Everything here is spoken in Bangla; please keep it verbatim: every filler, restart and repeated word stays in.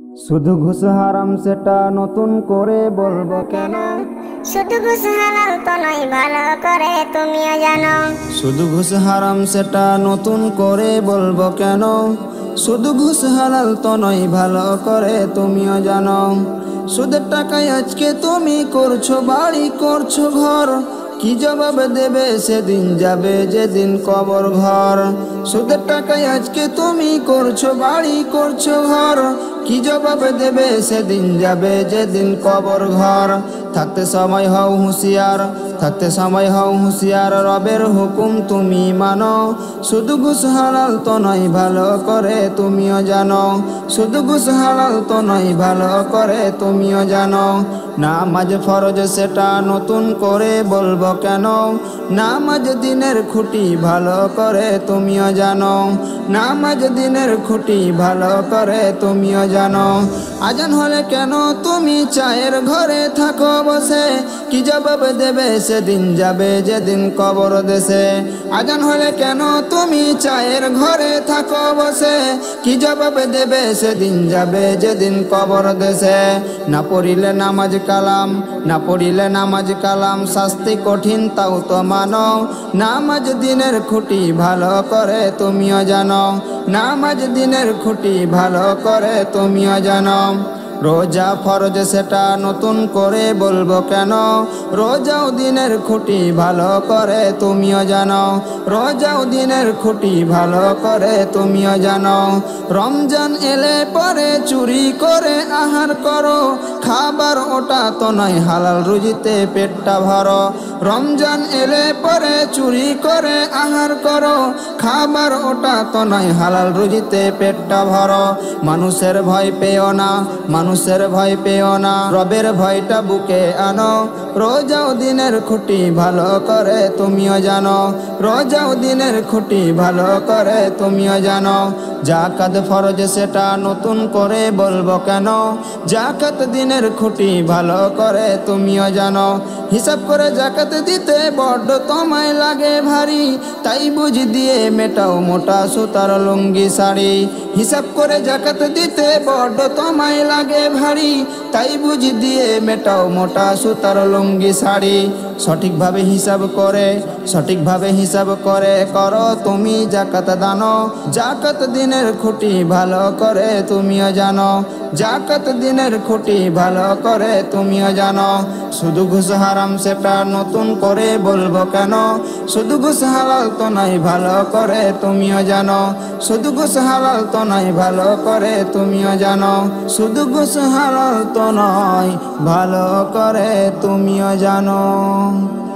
শুধু ঘুষ হারাম সেটা নতুন করে বলবো কেন? শুধু ঘুষ হালাল তো নয়, ভালো করে তুমিও জানো। শুধু ঘুষ হারাম সেটা নতুন করে বলবো কেন? শুধু ঘুষ হালাল তো নয়, ভালো করে তুমিও জানো। সুদের টাকায় আজকে তুমি করছো বাড়ি, করছো ঘর, কি জবাব দেবে সেদিন যাবে যেদিন কবর ঘর। সুদের টাকায় আজকে তুমি করছো বাড়ি, করছো ঘর, কি জবাব দেবে সেদিন যাবে যেদিন কবর ঘর। থাকতে সময় হও হুঁশিয়ার, থাকতে সময় হও হুঁশিয়ার, রবের হুকুম তুমি মানো। শুধু ঘুষ হালাল তো নয়, ভালো করে তুমিও জানো। শুধু ঘুষ হালাল তো নয়, ভালো করে তুমিও জানো। নামাজ ফরজ সেটা নতুন করে বলবো কেন? নামাজ দিনের খুঁটি, ভালো করে তুমিও জানো। নামাজ দিনের খুঁটি, ভালো করে তুমিও জানো। আজান হলে কেন তুমি চায়ের ঘরে থাকো বসে, কি জবাব দেবে সেদিন যাবে যেদিন কবর দেশে। আজান হলে কেন তুমি চায়ের ঘরে থাকো বসে, কি জবাব দেবে সেদিন যাবে যেদিন কবর দেশে। না পড়িলে নামাজ কালাম, না পড়িলে নামাজ কালাম, শাস্তি কঠিন তাও তো মানো। নামাজ দিনের খুঁটি, ভালো করে তুমিও জানো। নামাজ দিনের খুঁটি, ভালো করে তুমিও জানো। রোজা ফরজ সেটা নতুন করে বলবো কেন? রোজাও দিনের খুঁটি, ভালো করে তুমিও জানো। রোজাও দিনের খুঁটি, ভালো করে তুমিও জানো। রমজান এলে পরে চুরি করে আহার করো, খাবার ওটা তো নয়, হালাল রুজিতে পেটটা ভরো। রমজান এলে পরে চুরি করে আহার করো, খাবার ওটা তো নয়, হালাল রুজিতে পেটটা ভরো। মানুষের ভয় পেও না, মানুষের ভয় পেও না, রবের ভয়টা বুকে আনো। রোজাও দিনের খুঁটি, ভালো করে তুমিও জানো। রোজাও দিনের খুঁটি, ভালো করে তুমিও জানো। জাকাত ফরজ সেটা নতুন করে বলবো কেন? জাকাত দিনের খুঁটি, ভালো করে তুমিও জানো। হিসাব করে জাকাত দিতে বড্ড তোমায় লাগে ভারী, তাই বুঝ দিয়ে মেটাও মোটা সুতার লুঙ্গি শাড়ি। হিসাব করে জাকাত দিতে বড্ড তোমায় লাগে ভারী, তাই বুঝ দিয়ে মেটাও মোটা সুতার লুঙ্গি শাড়ি। সঠিকভাবে হিসাব করে, সঠিকভাবে হিসাব করে করো তুমি জাকাত দানো। জাকাত দিনের খুঁটি, ভালো করে তুমিও জানো। জাকাত দিনের খুঁটি, ভালো করে তুমিও জানো। শুধু ঘুষ হারাম সেটা নতুন করে বলবো কেন? শুধু ঘুষ হালাল তো নয়, ভালো করে তুমিও জানো। শুধু ঘুষ হালাল তো নয়, ভালো করে তুমিও জানো। শুধু ঘুষ হালাল তো নয়, ভালো করে তুমিও জানো।